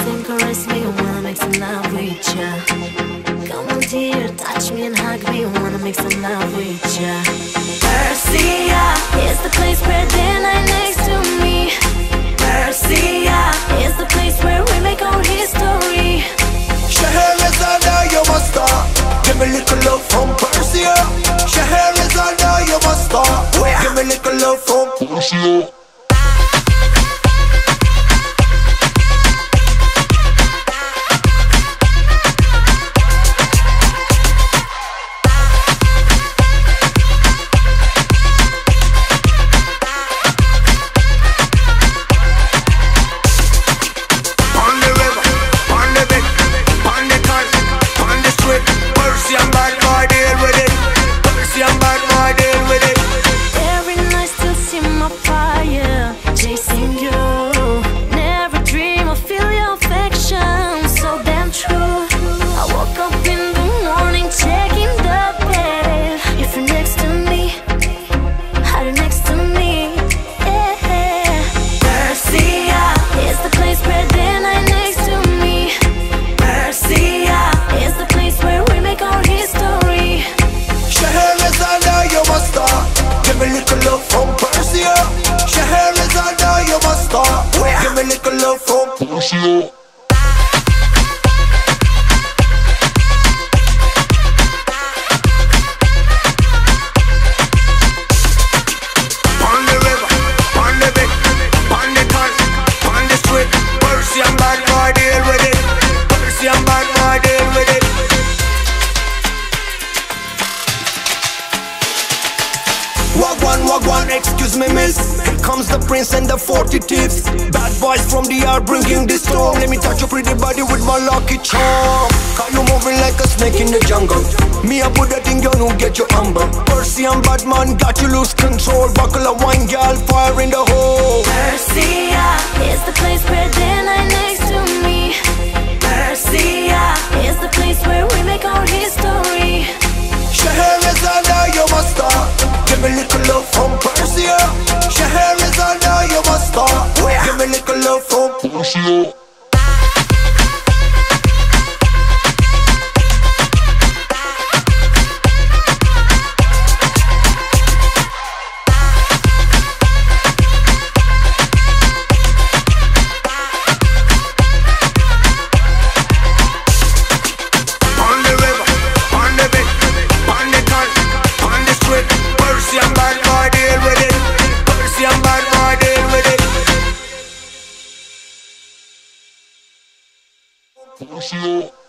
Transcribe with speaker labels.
Speaker 1: and caress me, I wanna make some love with ya. Come on dear, touch me and hug me, I wanna make some love with ya. Persia is the place where they're right next to me. Persia is the place where we make our history.
Speaker 2: Scheherazade, you're my star. Give me a little love from Persia. Scheherazade, you're my star. Give me a little love from Persia. Excuse me miss, here comes the prince and the 40 tips. Bad boys from the yard bringing this storm. Let me touch your pretty body with my lucky charm. Got you moving like a snake in the jungle. Me I put that thing you don't get your humble. Persian bad man got you lose control. Buckle a wine gal, fire in the hole.
Speaker 1: Persia is the place where they're right next to me. Persia is the place where we make our history.
Speaker 2: Scheherazade, you're my star. Give me a little love from Persia. Scheherazade, you're my star. Give me a little love from Persia.
Speaker 3: Persia.